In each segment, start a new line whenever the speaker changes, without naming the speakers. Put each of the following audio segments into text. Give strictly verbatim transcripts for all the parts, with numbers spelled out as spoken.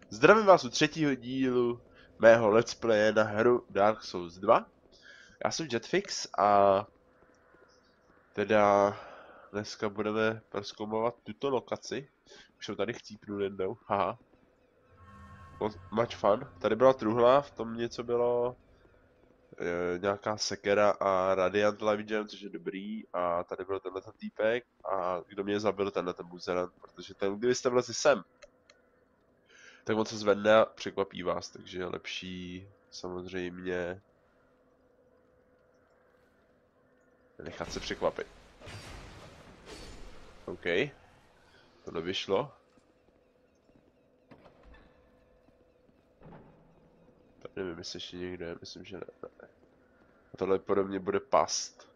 Zdravím vás u třetího dílu mého let's playe na hru Dark Souls dva. Já jsem Jetfix a teda dneska budeme prozkoumovat tuto lokaci. Už jsem tady chcípnul jednou, haha. Much fun. Tady byla truhla, v tom něco bylo e, nějaká sekera a Radiant Life Gem, což je dobrý. A tady byl tenhle týpek a kdo mě zabil, tenhle ten buzerant, protože ten, kdybyste vlezli sem, tak on se zvedne a překvapí vás, takže je lepší samozřejmě nechat se překvapit. OK. To nevyšlo. Tady nevím, jestli ještě někde je, myslím, že ne. ne. A tohle podobně bude past.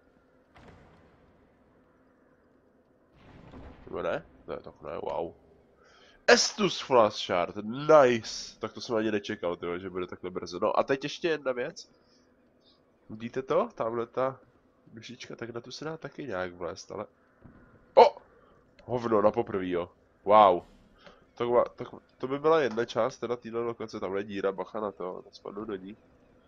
Nebo ne? Ne, tak ne, wow. Estus Flash Shard, nice! Tak to jsem ani nečekal, tyjo, že bude takhle brzo. No a teď ještě jedna věc. Vidíte to? Tamhle ta dušička, tak na tu se dá taky nějak vlézt, ale... O! Hovno, na poprvý, jo. Wow. Tak, tak to by byla jedna část, teda téhle lokace, tamhle je díra, bacha na to, spadnu do ní.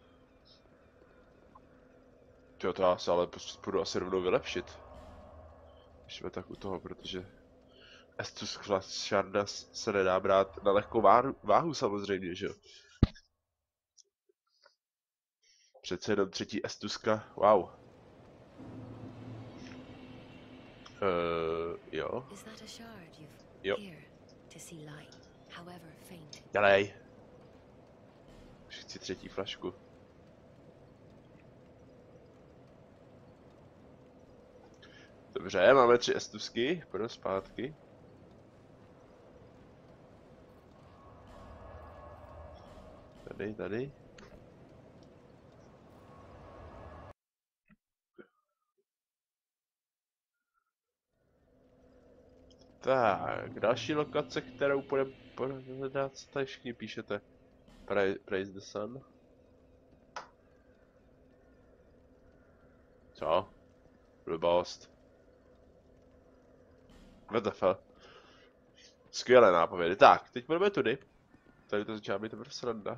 Jo, to já se ale půjdu asi rovnou vylepšit. Když jsme tak u toho, protože Estus Sharda se nedá brát na lehkou váhu, váhu samozřejmě, že jo. Přece jenom třetí Estuska, wow. Uh, jo. Jo. Dělej. Už chci třetí flašku. Dobře, máme tři estusky, půjdeme zpátky. Tady, tady. Tak, další lokace, kterou půjdeme podat, co tady všichni píšete? Pra praise the sun. Co? Blbost. What the fuck? Skvělé nápovědy. Tak, teď budeme tudy. Tady to začíná být teprve sranda.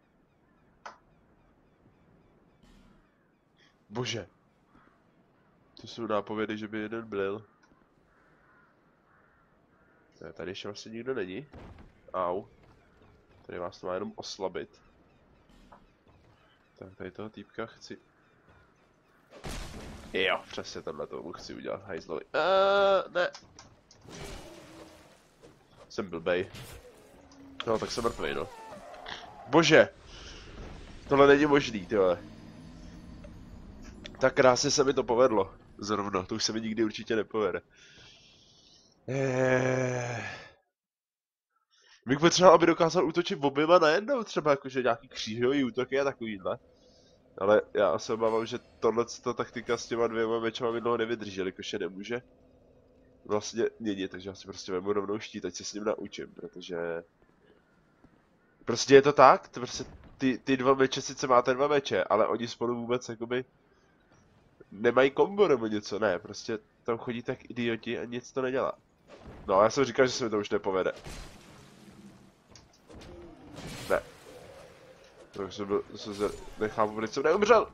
Bože. To jsou nápovědy, že by jeden byl. Ne, tady ještě vlastně nikdo není. Au. Tady vás to má jenom oslabit. Tak, tady toho týpka chci... Jo, přesně tohle tomu chci udělat, hajzlovi. Uh, ne. Jsem blbej. No, tak jsem mrtvej, no. Bože. Tohle není možný, tyhle. Tak krásně se mi to povedlo. Zrovna, to už se mi nikdy určitě nepovede. Eee... Bych potřeboval, aby dokázal útočit oběma najednou, třeba jakože nějaký křížový útoky a takovýhle. Ale já se obávám, že tohleto taktika s těma dvěma mečama mi dlouho nevydrží, jakož je nemůže vlastně měnit, takže já si prostě vemu rovnou štít, ať se s ním naučím, protože... Prostě je to tak, to prostě ty, ty dva meče, sice máte dva meče, ale oni spolu vůbec jakoby... Nemají kombo nebo něco, ne, prostě tam chodí tak idioti a nic to nedělá. No, já jsem říkal, že se mi to už nepovede. Ne. To jsem byl, to jsem se nechápu, proč jsem neumřel.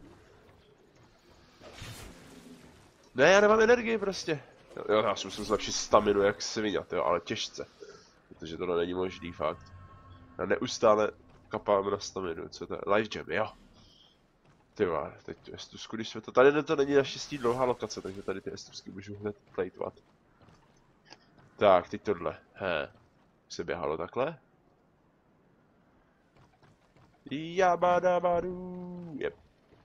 Ne, já nemám energii prostě. Jo, já si musím zlepšit staminu jak svině, jo, ale těžce. Protože tohle není možný, fakt. Já neustále kapám na staminu, co to je? Life Gem, jo. Ty vole, teď tu estusku, když jsme to... Tady to není naštěstí dlouhá lokace, takže tady ty estusky můžu hned plejtovat. Tak, teď tohle, he. Se běhalo takhle. Jabadabadu, jep.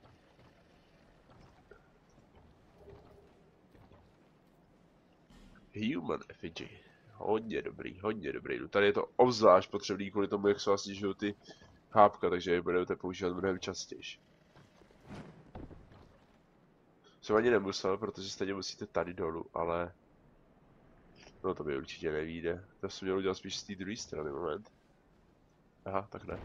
Human effigy. Hodně dobrý, hodně dobrý. No tady je to obzvlášť potřebný kvůli tomu, jak se vlastně žijou ty chápka, takže je budete používat mnohem častěji. Jsem ani nemusel, protože stejně musíte tady dolů, ale... No to mi určitě nevíde. To jsem měl udělat spíš z té druhé strany, moment. Aha, tak ne.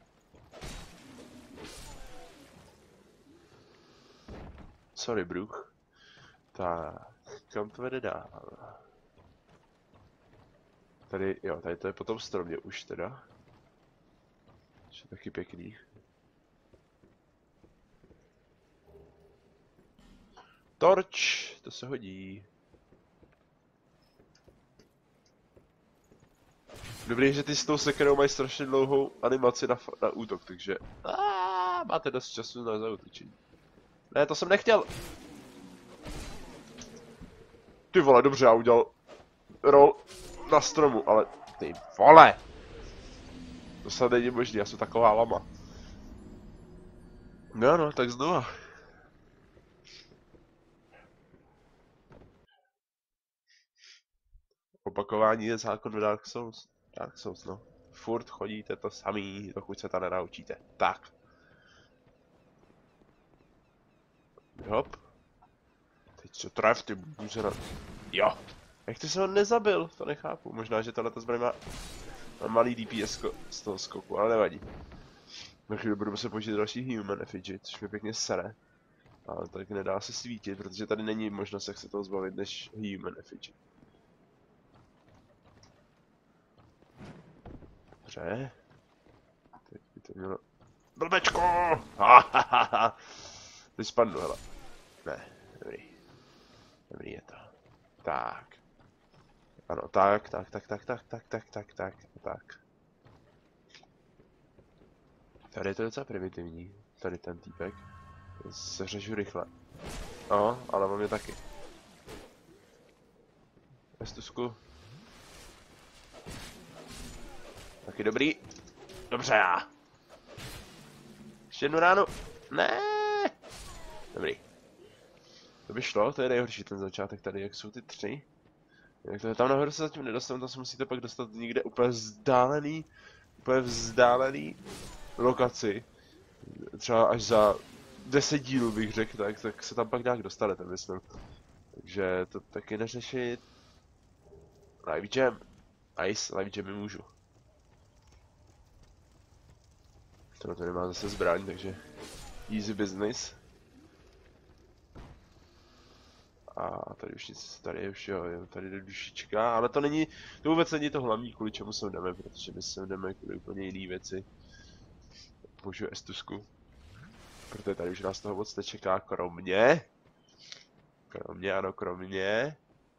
Sorry, bruch. Tak, kam to vede dál? Tady, jo, tady to je po tom stromě už teda. Jsou taky pěkný. Torč, to se hodí. Dobrý, že ty s tou sekerou mají strašně dlouhou animaci na, na útok, takže Aaaa, máte dost času na zaútočení. Ne, to jsem nechtěl. Ty vole, dobře, já udělal roll na stromu, ale ty vole. To se není možný, já jsem taková lama. No no, tak znova. Opakování je zákon v Dark Souls. Dark Souls, no. Furt chodíte to samý, dokud se to nenaučíte. Tak. Hop. Teď se tref, ty může na... Jo. Jak ty se ho nezabil? To nechápu. Možná, že tohle zbraň má, má malý D P S z toho skoku, ale nevadí. Na chvíli budu se použít další Human Effigy, což mi pěkně sere. Ale tak nedá se svítit, protože tady není možnost, jak se toho zbavit, než Human Effigy. Dobře. Teď by to mělo... Blbečko! Teď spadnu, hele. Ne, dobrý. Dobrý je to. Tak. Ano, tak, tak, tak, tak, tak, tak, tak, tak, tak, tak. Tady je to docela primitivní. Tady ten týpek. Seřežu rychle. No, ale mám je taky. Estusku. Taky dobrý. Dobře já. Ještě jednu ránu. Ne. Dobrý. To by šlo, to je nejhorší ten začátek tady, jak jsou ty tři. Jak to je tam nahoru se zatím nedostanu, tam se musíte pak dostat někde úplně vzdálený, úplně vzdálený lokaci. Třeba až za deset dílů bych řekl, tak, tak se tam pak nějak dostanete, myslím. Takže to taky neřešit. Live jam. Nice, live jamy můžu. Tohle to nemá zase zbraň, takže easy business. A tady už nic, tady už jo, jo, tady jde dušička, ale to není, to vůbec není to hlavní, kvůli čemu sem jdeme, protože my sem jdeme kvůli úplně jiný věci. Použiju estusku. Protože tady už nás toho moc nečeká, kromě. Kromě, ano, kromě.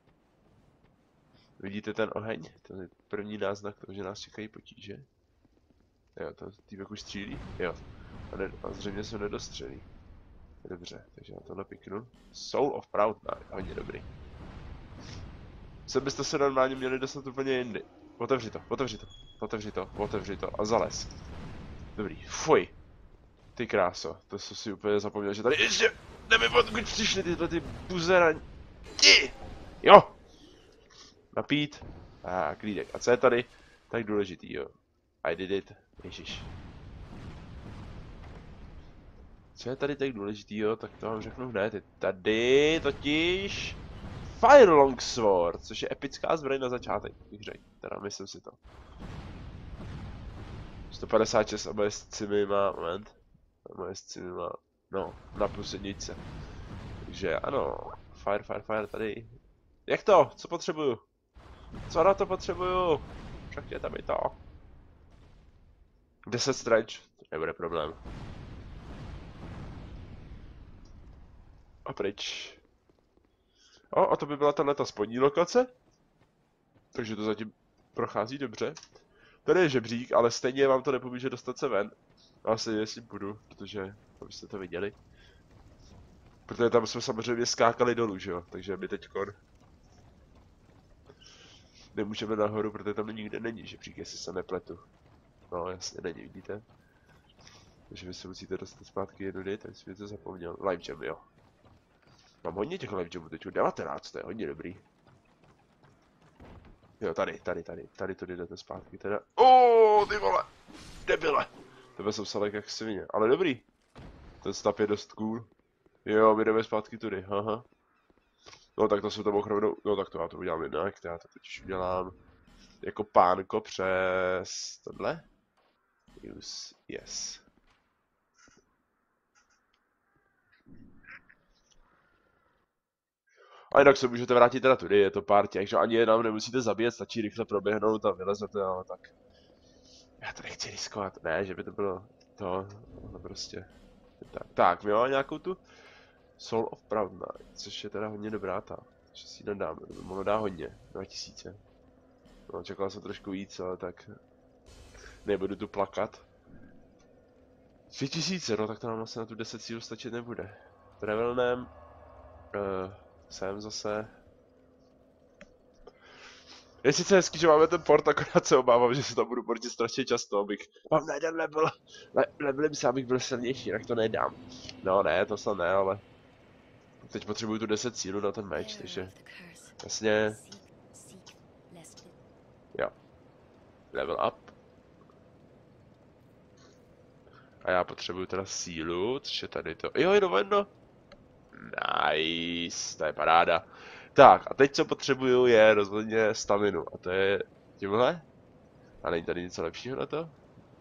Vidíte ten oheň? To je první náznak toho, že nás čekají potíže. Jo, to týpek už střílí? Jo. A, ne, a zřejmě se nedostřelí. Dobře, takže na tohle piknu. Soul of Proud, no, hodně dobrý. Sem byste se normálně měli dostat úplně jindy. Otevři to, otevři to, otevři to, otevři to a zales. Dobrý, fuj. Ty kráso, to jsem si úplně zapomněl, že tady ještě nevím, odkud přišly tyhle ty buzeraní. Jo! Napít. A klídek. A co je tady tak důležitý, jo? I did it. Ježiš. Co je tady tak důležitý, jo? Tak to vám řeknu hned. Je tady totiž Fire Longsword, což je epická zbraň na začátek, bych řekl. Teda myslím si to. sto padesát šest a moje scimy má, moment. A moje scimy má, no, na plus jedničce. Takže ano, fire, fire, fire tady. Jak to? Co potřebuju? Co na to potřebuju? Řekněte mi to. deset stretch, to nebude problém. A pryč. O, a to by byla tato spodní lokace. Takže to zatím prochází dobře. Tady je žebřík, ale stejně vám to nepomůže dostat se ven. Asi jestli budu, protože abyste to viděli. Protože tam jsme samozřejmě skákali dolů, že jo, takže my teďkon nemůžeme nahoru, protože tam nikde není žebřík, jestli se nepletu. No jasně není, vidíte. Takže vy se musíte dostat zpátky jednody, tak jsem to zapomněl. Live jam, jo. Mám hodně těch live jamů teď, devatenáct, to je hodně dobrý. Jo, tady, tady, tady, tady to jdete zpátky teda. Oooo, ty vole, debile. Tebe jsem salek jak svině, ale dobrý. Ten stav je dost cool. Jo, my jdeme zpátky tudy, haha. No tak to jsem to mohl rovnou, no tak to já to udělám jinak, to já to totiž udělám jako pánko přes tohle. Use, yes. A jinak se můžete vrátit teda tudy, je to pár těch, že ani je nám nemusíte zabíjet, stačí rychle proběhnout a vylezete, ale tak. Já to nechci riskovat, ne, že by to bylo to, no prostě. Tak, tak my máme nějakou tu Soul of Proud Knight, což je teda hodně dobrá ta, že si ji nedáme, ono dá hodně, dva tisíce. No, čekal jsem trošku víc, ale tak nebudu tu plakat. tři tisíce, no tak to nám vlastně na tu deset sílu stačit nebude. Travelnem, uh, sem zase. Je sice hezký, že máme ten port, akorát se obávám, že se tam budu portit strašně často, abych... Mám na jeden level, le, levelem se, abych byl silnější, tak to nedám. No ne, to snad ne, ale... Teď potřebuju tu deset sílu na ten meč, takže... Jasně... Jo. Level up. A já potřebuju teda sílu, což je tady to. Jo, je dovedno. Nice, to je paráda. Tak, a teď co potřebuju je rozhodně staminu. A to je tímhle? A není tady něco lepšího na to?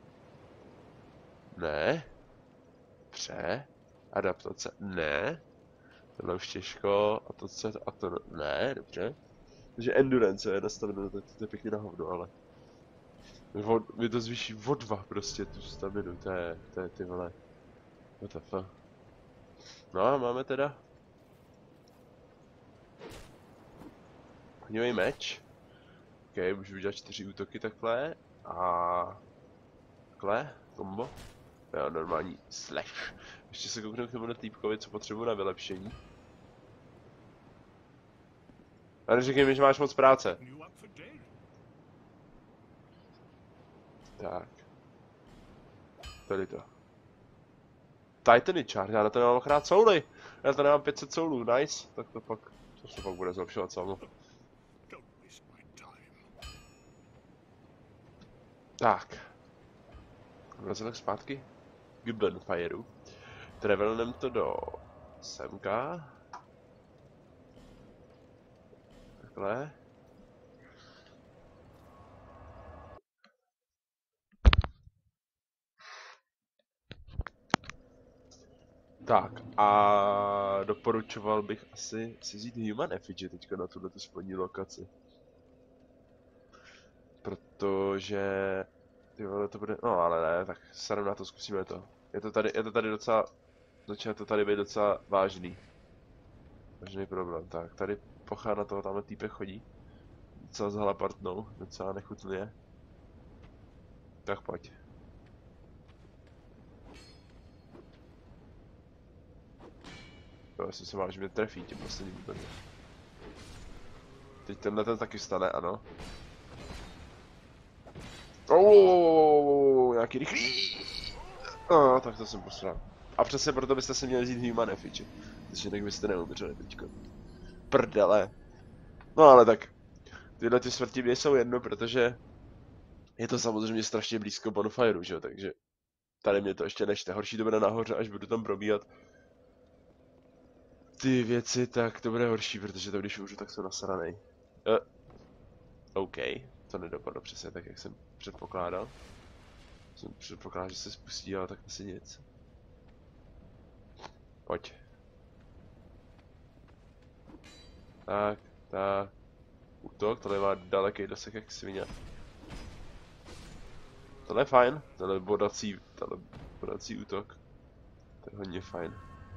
Ne. Pře. Adaptace. Ne. Tohle už těžko. A to co? A to ne, dobře. Takže endurance je nastaveno, to, to je pěkně na hovno, ale... Mi to zvýší o dva prostě tu staminu, to je, to je ty vole. What the fuck. No a máme teda... Hodňový meč. Ok, můžu udělat čtyři útoky takhle. A... Takhle, kombo. Jo, normální slash. Ještě se kouknu k tomu týpkovi, co potřebuji na vylepšení. A neříkej mi, že máš moc práce. Tak. Tady to. Titany Charge, já na to nemám akorát souly. Já to nemám pět set soulů, nice. Tak to pak, to se pak bude zlepšovat samo. Tak. Vracím tak zpátky k Bonfireu. Travelnem to do semka. Takhle. Tak a doporučoval bych asi si vzít Human Effigy teďka na tuhle spodní lokaci. Protože... Ty vole, to bude... No ale ne, tak sedm na to, zkusíme to. Je to tady, je to tady docela... Začíná to tady být docela vážný. Vážný problém, tak tady pochá na toho, tamhle týpek chodí. Docela zhalapartnou, docela nechutný je. Tak pojď. Jo, jestli se máš, mě trefí tím posledním úplně. Teď tenhle ten taky stane, ano. Oh, nějaký rychlý. Oh, tak to jsem posral. A přesně proto byste si měli vzít Human Effigy. Takže jinak byste neumřeli teďko. Prdele. No ale tak. Tyhle ty smrti mě jsou jedno, protože je to samozřejmě strašně blízko Bonfireu, že jo, takže tady mě to ještě nečte. Horší to bude nahoře, až budu tam probíhat ty věci, tak to bude horší, protože to když umřu, tak jsem nasranej. Uh, OK, to nedopadlo přesně tak, jak jsem předpokládal. Jsem předpokládal, že se spustí, ale tak asi nic. Pojď. Tak, tak. Útok, tohle má daleký dosah jak svině. Tohle je fajn, tohle je bodací, tohle bodací útok. To je hodně fajn.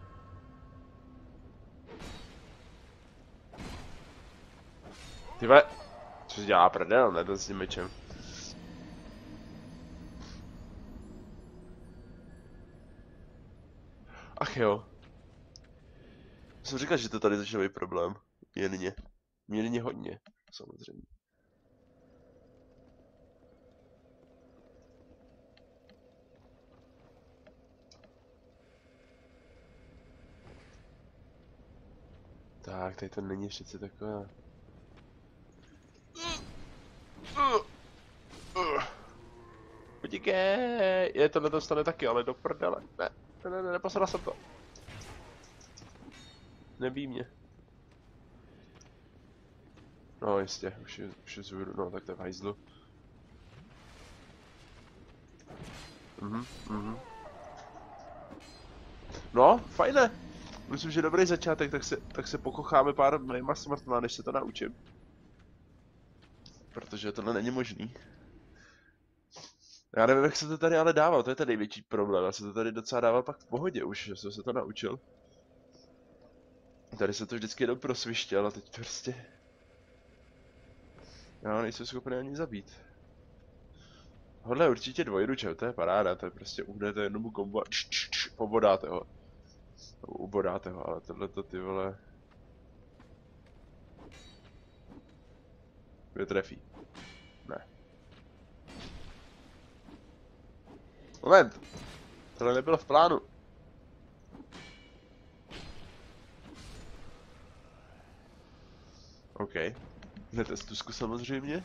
Tyhle, co dělá prdel, ne, s tím mečem. Ach jo. Jsem říkal, že to tady začne být problém. Mírně. Mírně hodně, samozřejmě. Tak, tady to není přece takové. Utíkej! Je, tohle to stane taky, ale do prdele. Ne, ne, ne, ne, neposral jsem to. Nebí mě. No jistě, už je, už je zůru, no tak to je v hajzlu. Mhm, mhm. No, fajné. Myslím, že dobrý začátek, tak se, tak se pokocháme pár mýma smrtma, než se to naučím. Protože tohle není možný. Já nevím, jak se to tady ale dával, to je ten největší problém. Já se to tady docela dával pak v pohodě už, že jsem se to naučil. Tady se to vždycky jenom prosvištěl a teď prostě... Já nejsem schopný ani zabít. Hodle je určitě dvojručem, to je paráda, to je prostě uhnete jednomu kombo a č, č, č, pobodáte ho. Ubodáte ho, ale tohleto ty vole... Mě trefí. Ne. Moment! Tohle nebylo v plánu. OK. Netestusku samozřejmě.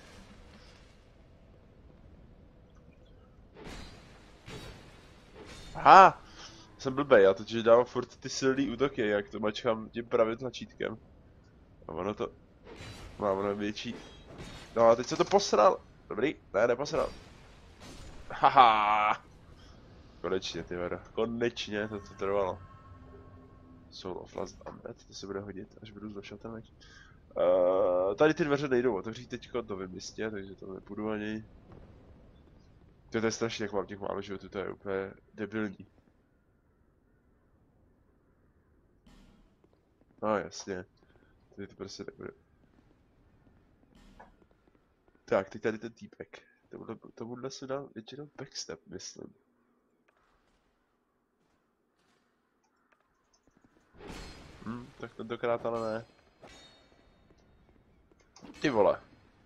Aha! Jsem blbej, já totiž dávám furt ty silný útoky, jak to mačkám tím pravým tlačítkem. A ono to... Má ono větší... No a teď se to posral. Dobrý, ne, neposral. Haha! Konečně, ty vada. Konečně to, to trvalo. Soul of Last Undead, to se bude hodit, až budu zlepšovat ten meč. Uh, tady ty dveře nejdou otevřít teďko, to vím jistě, takže to nepůjdu ani. To je strašně, jak mám těch málo životů, to je úplně debilní. No jasně, tady to prostě nebude. Tak, teď tady ten týpek. Tomuhle, tomuhle se dal většinou backstep, myslím. Hm, tak tentokrát ale ne. Ty vole.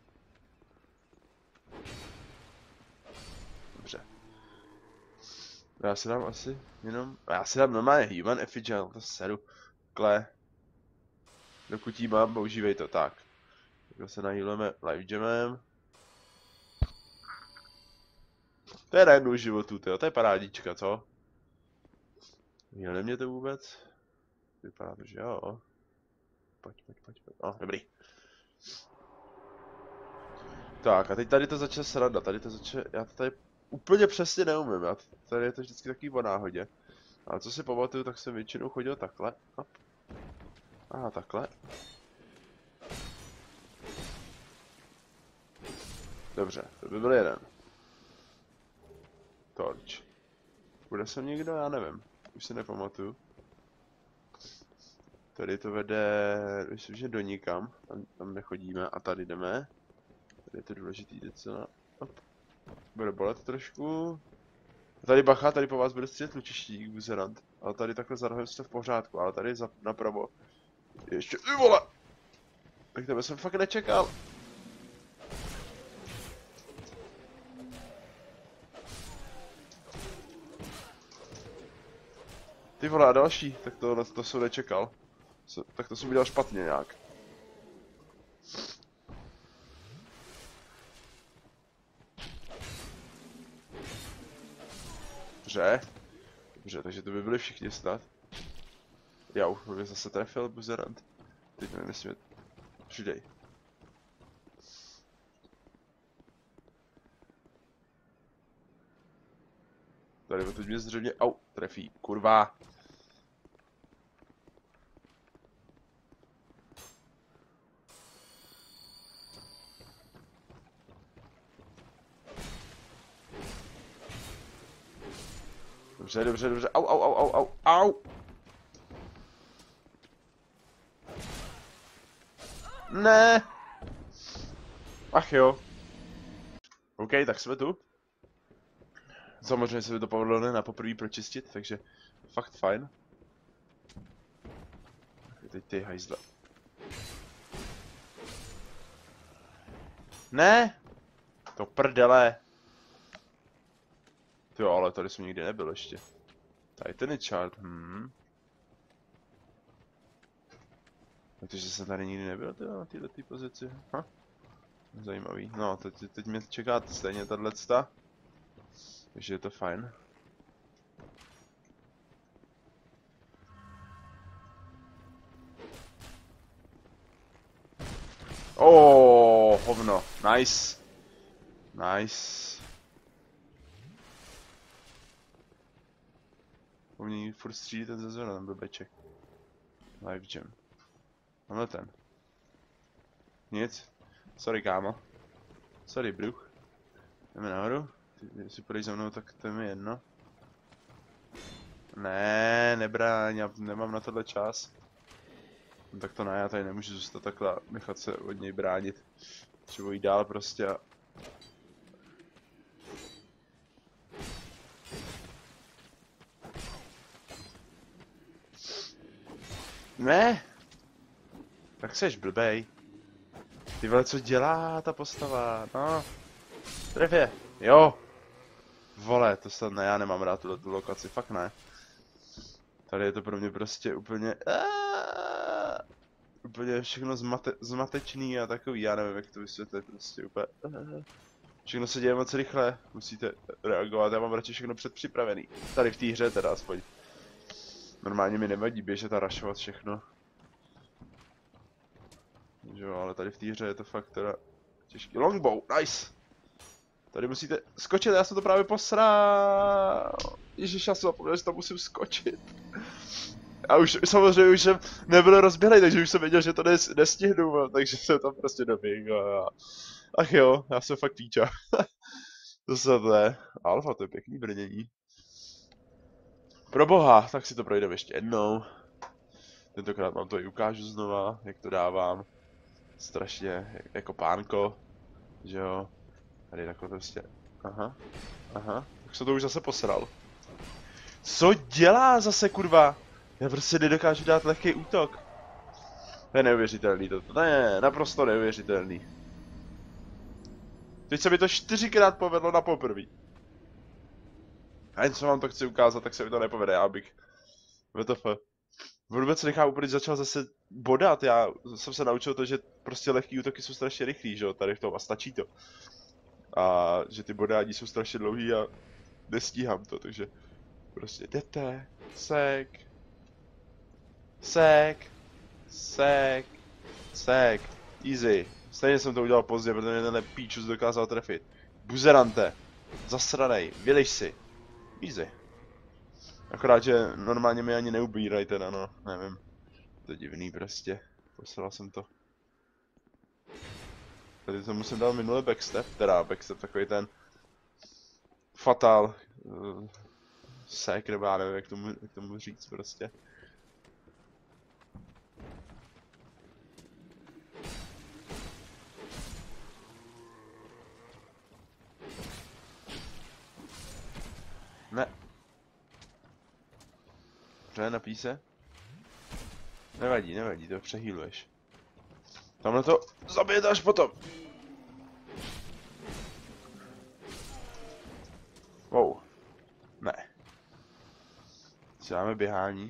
Dobře. Já si dám asi jenom... Já si dám normálně Human Effigy, to seru. Kle. Dokud jí mám, používej to, tak. Tak se nahýlujeme live jamem. To je na jednu životu, tyjo, to je parádička, co? Hýlne mě to vůbec? Vypadá to, že jo. Pojď, pojď, pojď, pojď. No, dobrý. Tak a teď tady to začne sranda, tady to začne, já to tady úplně přesně neumím, já tady je to vždycky takový o náhodě. Ale co si pamatuju, tak jsem většinou chodil takhle. Hop. Aha, takhle. Dobře, to by byl jeden. Torč. Bude sem někdo? Já nevím. Už si nepamatuju. Tady to vede, myslím, že do nikam. Tam, tam nechodíme a tady jdeme. Tady je to důležitý docela. Hop. Bude bolet trošku. A tady bacha, tady po vás bude střílet lučištík, buzerant. Ale tady takhle za rohem jste v pořádku, ale tady za, napravo. Ještě, ty vole! Tak tebe jsem fakt nečekal. Ty vole, a další, tak to, to jsem nečekal. Tak to jsem udělal špatně nějak. Dobře. Dobře, takže to by byli všichni snad. Já už mě zase trefil buzerant. Teď nevím, jestli mě... Přidej. Tady teď mě zřejmě... Au, trefí, kurva. Dobře, dobře, dobře, au, au, au, au, au, au. Ne. Ach jo. OK, tak jsme tu. Samozřejmě se mi to povedlo ne na poprvé pročistit, takže fakt fajn. Teď ty hajzle. Ne! To prdele. Jo, ale tady jsem nikdy nebyl ještě. Tady ten je chart, hm. Takže jsem tady nikdy nebyl tyjo, na této tý pozici. Ha? Zajímavý. No, teď, teď mě čeká stejně tato. Takže je to fajn. Oh, hovno. Nice. Nice. U mě furt střílí ten ze zhora, ten blbeček. Live jam. Máme ten. Nic. Sorry, kámo. Sorry, bruch. Jdeme nahoru. Ty, jestli půjdeš za mnou, tak to je mi jedno. Ne, nebráň, já nemám na tohle čas. No tak to ne, já tady nemůžu zůstat takhle a nechat se od něj bránit. Třeba jít dál prostě a... Ne! Tak seš blbej. Ty vole, co dělá ta postava? No. Tref je. Jo. Vole, to snad ne, já nemám rád tuhle tu lokaci, fakt ne. Tady je to pro mě prostě úplně... Aaaa, úplně všechno zmate, zmatečný a takový, já nevím, jak to vysvětlit, prostě úplně... Aaaa. Všechno se děje moc rychle, musíte reagovat, já mám radši všechno předpřipravený. Tady v té hře teda aspoň. Normálně mi nevadí běžet a rašovat všechno. Jo, ale tady v té hře je to fakt teda těžký. Longbow, nice! Tady musíte skočit, já jsem to právě posral. Ježiš, já jsem zapomněl, že tam musím skočit. A už samozřejmě už jsem nebyl rozběhlej, takže už jsem věděl, že to nes, nestihnu, takže jsem tam prostě doběhl. Ach jo, já jsem fakt píča. To se to je. Alfa, to je pěkný brnění. Proboha, tak si to projdeme ještě jednou. Tentokrát vám to i ukážu znova, jak to dávám. Strašně jako pánko, že jo. Tady takhle prostě, aha, aha, tak se to už zase posral. Co dělá zase, kurva? Já prostě nedokážu dát lehký útok. To je neuvěřitelný, to, to je naprosto neuvěřitelný. Teď se mi to čtyřikrát povedlo na poprví. A jen co vám to chci ukázat, tak se mi to nepovede, já bych... W T F. Vůbec nechá úplně začal zase bodat, já jsem se naučil to, že prostě lehký útoky jsou strašně rychlý, že jo, tady v tom a stačí to. A že ty bodání jsou strašně dlouhý a nestíhám to, takže prostě jdete, sek, sek, sek, sek, easy. Stejně jsem to udělal pozdě, protože mě tenhle píčus dokázal trefit. Buzerante, zasranej, vyleš si, easy. Akorát, že normálně mi ani neubírají teda, no, nevím. To je divný prostě, posral jsem to. Tady to musím dát minule backstep, teda backstep takový ten fatal uh, sek, nebo já nevím, jak tomu, jak tomu říct prostě. Ne. Dobře, napí se. Nevadí, nevadí, to přehýluješ. Tamhle to zabijete až potom. Wow. Ne. Co máme běhání?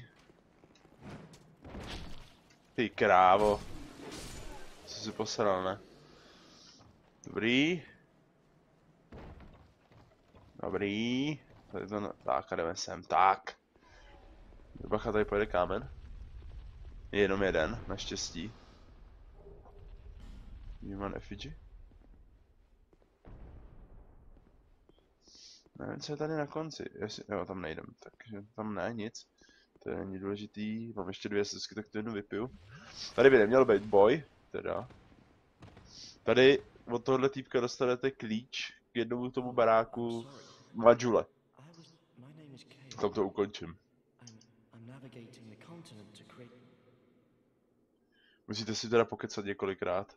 Ty krávo. Co si posral, ne? Dobrý. Dobrý. Tady to na... Tak, a jdeme sem. Tak. Bacha, tady pojede kámen. Je jenom jeden, naštěstí. Human effigy. Nevím, co je tady na konci. Jestli, jo, tam nejdem, takže tam ne, nic. To není důležitý. Mám ještě dvě sesky, tak to jednu vypiju. Tady by neměl být boj, teda. Tady od tohohle týpka dostanete klíč k jednomu tomu baráku Majule. Tam to ukončím. Musíte si teda pokecat několikrát.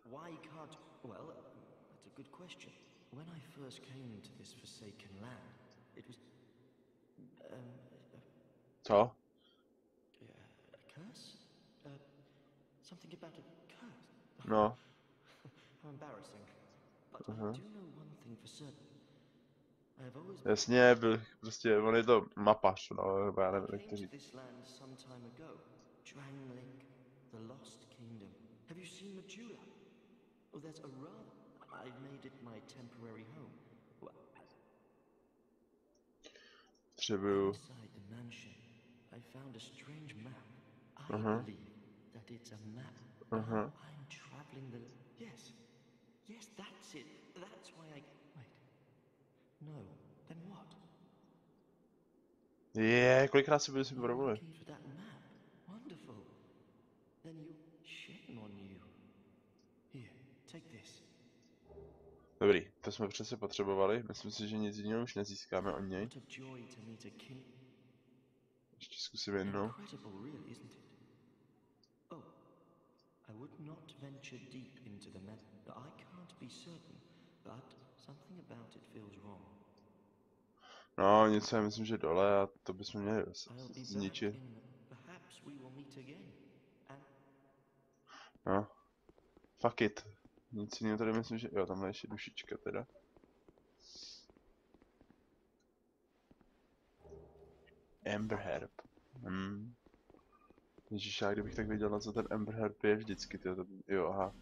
Co? No. Aha. Jasně, byl, prostě, on je to mapař, no, nebo já nevím, jak to říct. Potřebuju... Aha. Aha. Je, kolikrát si budu si promluvit? Dobrý, to to jsme přece potřebovali. Myslím si, že nic jiného už nezískáme od něj. Ještě zkusím jednou.
I would not venture deep into the met. I can't be certain, but something about it feels wrong.
No, něco já myslím, že dole a to bychom měli zničit. No. Fuck it. Nic jiného tady myslím, že... Jo, tamhle ještě dušička teda. Ember Herb. Hmm. Ježíš, já kdybych tak věděl, co ten Ember Herb je vždycky, tyjo, to... Jo, aha.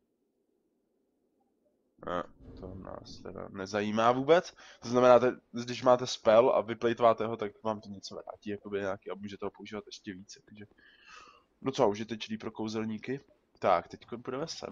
No, to nás teda nezajímá vůbec. To znamená, že když máte spell a vyplejtváte ho, tak vám to něco vrátí, jakoby nějaký, a můžete ho používat ještě více, takže... No co, užitečný pro kouzelníky. Tak, teď půjdeme sem.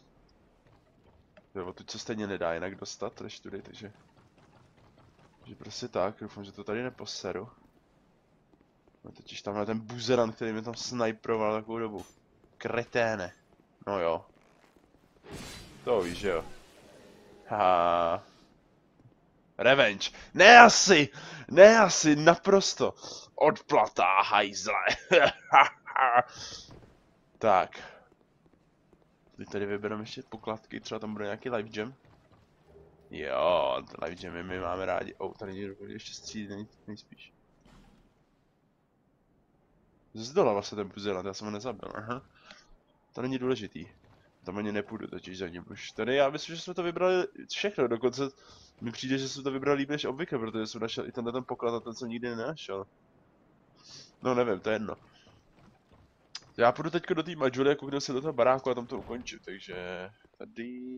Jo, tu se stejně nedá jinak dostat, než tudy, takže... Takže prostě tak, doufám, že to tady neposeru. No totiž tamhle ten buzeran, který mě tam sniperoval takovou dobu. Kreténe. No jo. To víš, že jo. Haha. Revenge. Ne asi! Ne asi, naprosto. Odplata, hajzle. Tak. Teď tady vybereme ještě pokladky, třeba tam bude nějaký live jam. Jo, live jamy my máme rádi. Oh, tady někdo ještě střílí, nejspíš. Zdolala vlastně ten buzelant, já jsem ho nezabil, aha. To není důležitý. Tam ani nepůjdu totiž za ním už. Tady já myslím, že jsme to vybrali všechno, dokonce mi přijde, že jsme to vybrali líp než obvykle, protože jsem našel i tenhle ten poklad a ten jsem nikdy nenašel. No nevím, to je jedno. Já půjdu teďko do té Majuli a kouknu se do toho baráku a tam to ukončím, takže... Tady...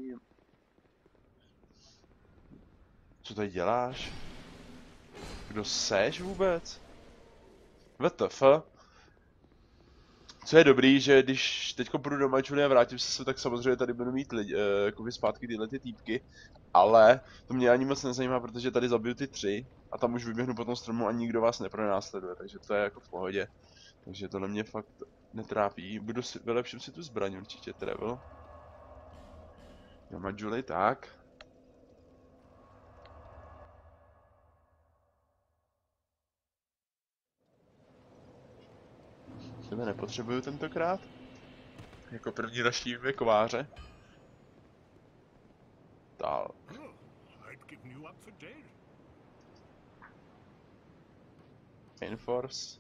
Co tady děláš? Kdo seš vůbec? W T F? Co je dobrý, že když teďko půjdu do Majuli a vrátím se, tak samozřejmě tady budu mít lidi, uh, jakoby zpátky tyhle ty týpky. Ale to mě ani moc nezajímá, protože tady zabiju ty tři a tam už vyběhnu po tom stromu a nikdo vás nepronásleduje, takže to je jako v pohodě. Takže to na mě fakt netrápí. Budu si, vylepším si tu zbraň určitě, travel. Do Majuli, tak. Tebe nepotřebuju tentokrát. Jako první naštívíme kováře. Dál. Enforce.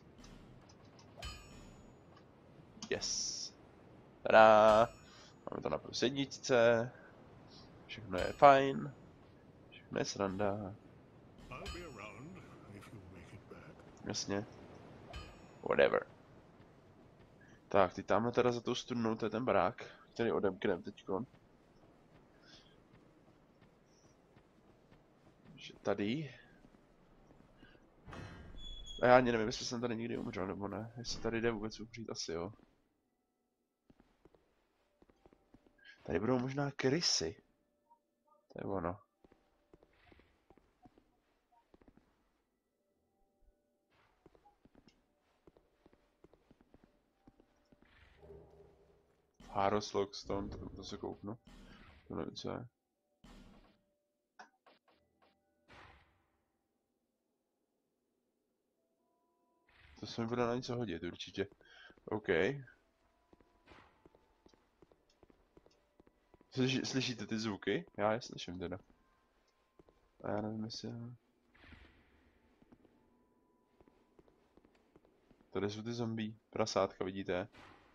Yes. Tada. Máme to na plus jedničce. Všechno je fajn. Všechno je sranda. Jasně. Whatever. Tak, ty tamhle teda za tou studnou, to je ten barák, který odemknem teďkon. Takže tady. A já ani nevím, jestli jsem tady nikdy umřel nebo ne. Jestli tady jde vůbec umřít, asi jo. Tady budou možná krysy. To je ono. Harrows Lockstone, to, to se kouknu. To nevím, co je. To se mi bude na něco hodit určitě. OK. Slyši, slyšíte ty zvuky? Já je slyším teda. A já nevím, jestli... Tady jsou ty zombie. Prasátka, vidíte?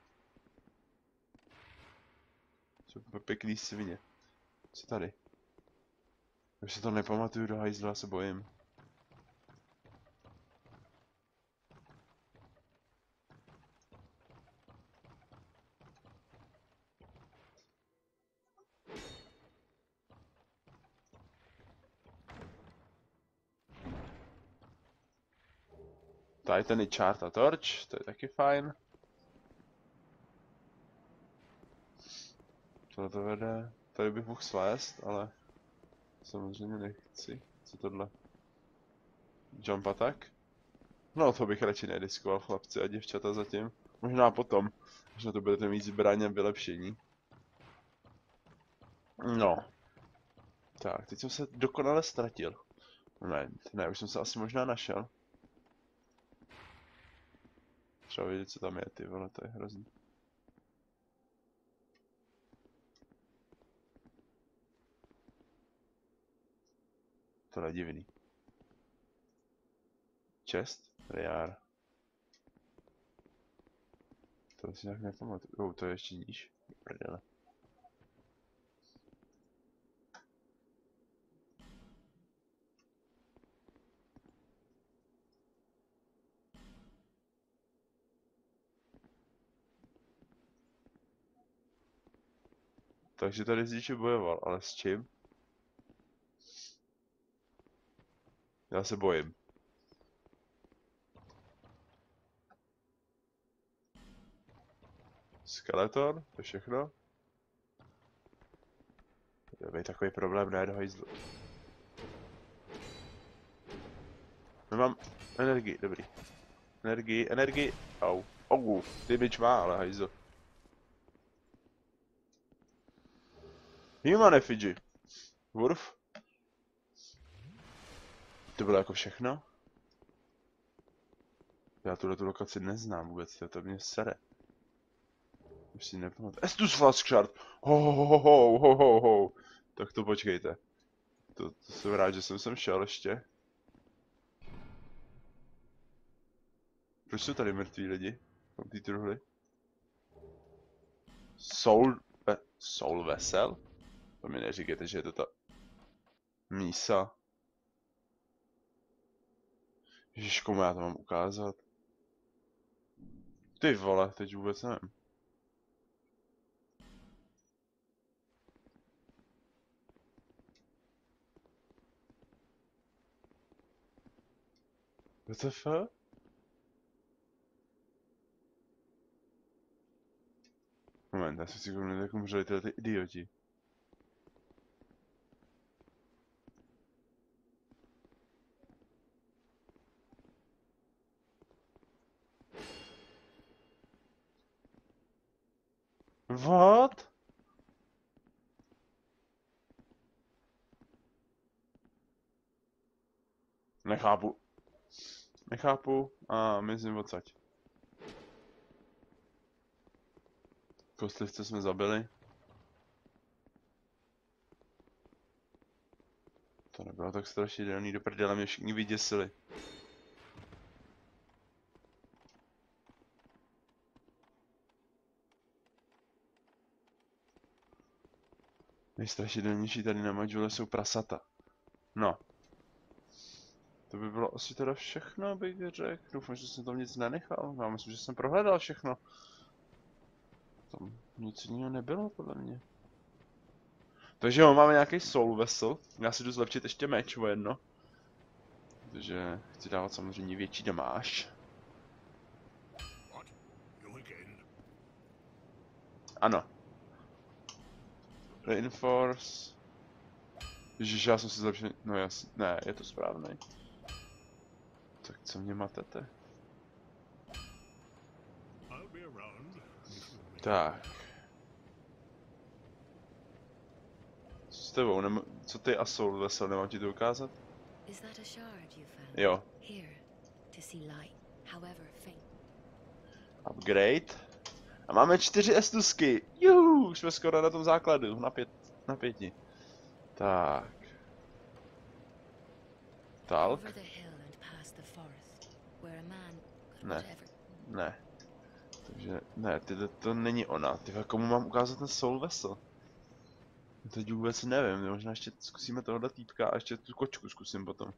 Jsou pěkný svině. Co tady? Už se to nepamatuju do hajzla, se bojím. Tady ten je chart a torch, to je taky fajn. Co to vede? Tady bych mohl svést, ale samozřejmě nechci. Co tohle? Jump attack? No to bych radši nediskoval, chlapci a děvčata zatím. Možná potom, až na to budete mít zbraně a vylepšení. No. Tak, teď jsem se dokonale ztratil. Ne, ne, už jsem se asi možná našel. Třeba vědět, co tam je, ty vole, to je hrozný. To je divný. Čest? Riár. To si nějak nepamatuju. Oh, to je ještě níž. Prdele. Takže tady s bojoval, ale s čím? Já se bojím. Skeleton? To je všechno? To je takový problém, ne, do hajzlu. Nemám energii, dobrý. Energii, energii, au. Au, damage má, ale hajzl. Human effigy. Wurf. To bylo jako všechno? Já tuhle tu lokaci neznám vůbec, to, to mě sere. Už si nepamatuji. Estus Flask Shard! Ho, ho, ho, ho, ho, ho, ho. Tak to počkejte. To, to jsem rád, že jsem sem šel ještě. Proč jsou tady mrtví lidi? Tam ty truhly. Soul... Ve, soul Vessel? To mi neříkejte, že je to ta... Mísa. Ježiš, komu já to mám ukázat? Ty vole, teď vůbec nevím. W T F? Moment, já si chci kouknout, jak umřeli tyhle ty idioti. What? Nechápu. Nechápu a mizím odsaď. Kostlivce jsme zabili. To nebylo tak strašidelný, do prdele mě všichni vyděsili. Nejstrašidelnější tady na Majule jsou prasata. No. To by bylo asi teda všechno, bych řekl. Doufám, že jsem tam nic nenechal. Já myslím, že jsem prohledal všechno. Tam nic jiného nebylo, podle mě. Takže jo, máme nějaký soul vessel. Já si jdu zlepšit ještě meč o jedno. Takže chci dávat samozřejmě větší damáž. Ano. Reinforce. Ježiš, já jsem si zlepšil. No jasně, ne, je to správný. Tak co mě matete? Tak. Co s tebou? Nemo... Co ty a soul vessel, nemám ti to ukázat? Jo. Upgrade. A máme čtyři estusky. Juhu, už jsme skoro na tom základu, na, pět, na pěti. Tak. Talk. Ne. Ne. Takže, ne, ty, to, to není ona. Ty, komu mám ukázat ten soul vessel? Teď vůbec nevím, možná ještě zkusíme tohle týpka a ještě tu kočku zkusím potom.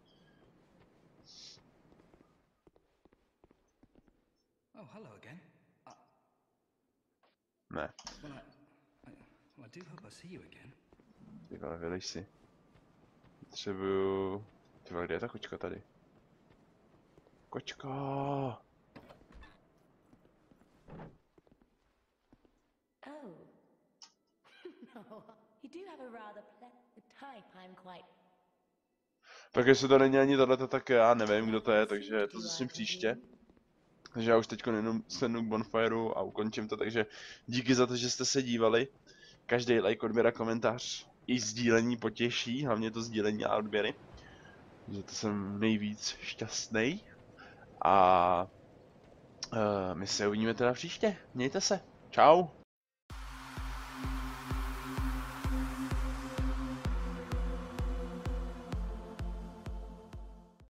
Oh, hello again. Uh,
Ne.
well, I, I, well, I do hope I see you again.
Ty vole, vyleš si. Potřebuju... Ty vole, kde je ta kočka tady? Kočka!
Oh. No, you do have a rather pleasant type, I'm quite...
Tak jestli to není ani tohleto, tak já nevím, kdo to je, takže to zkusím příště. Takže já už teď jenom sednu k bonfireu a ukončím to, takže díky za to, že jste se dívali. Každý like, odběr a komentář i sdílení potěší, hlavně to sdílení a odběry. Že to jsem nejvíc šťastný. A uh, my se uvidíme teda příště. Mějte se. Čau.